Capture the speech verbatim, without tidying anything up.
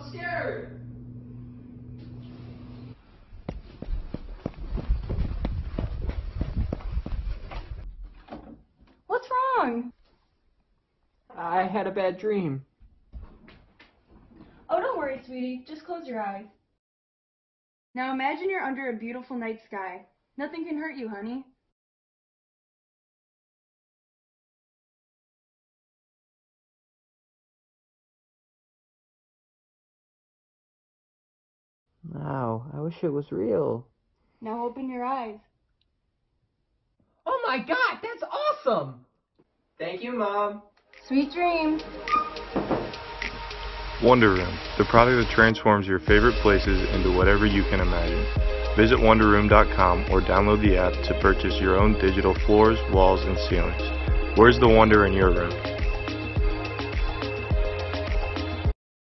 I'm scared. What's wrong? I had a bad dream. Oh, don't worry, sweetie. Just close your eyes. Now imagine you're under a beautiful night sky. Nothing can hurt you, honey. Wow, I wish it was real. Now open your eyes. Oh my God, that's awesome! Thank you, Mom. Sweet dreams. Wonder Room, the product that transforms your favorite places into whatever you can imagine. Visit wonder room dot com or download the app to purchase your own digital floors, walls, and ceilings. Where's the wonder in your room?